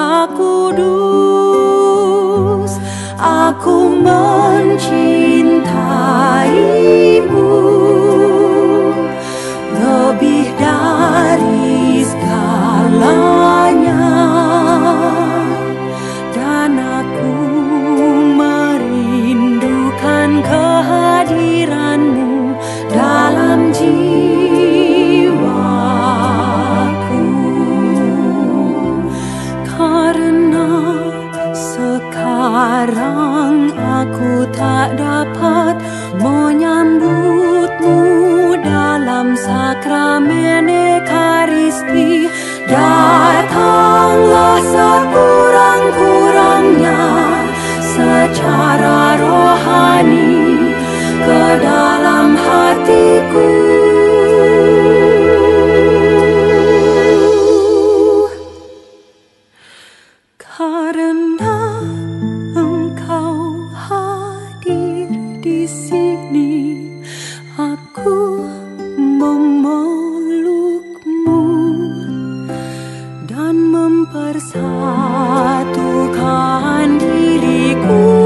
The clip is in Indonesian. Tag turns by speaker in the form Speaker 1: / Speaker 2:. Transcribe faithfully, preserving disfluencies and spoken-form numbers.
Speaker 1: Kudus, aku mencintaimu lebih dari segalanya, dan aku merindukan kehadiranmu dalam jiwaku. Karena sekarang aku tak dapat menyambutmu dalam sakramen Ekaristi, datanglah sekurang-kurangnya secara rohani ke dalam hatiku. Karena Engkau hadir di sini, aku memelukmu dan mempersatukan diriku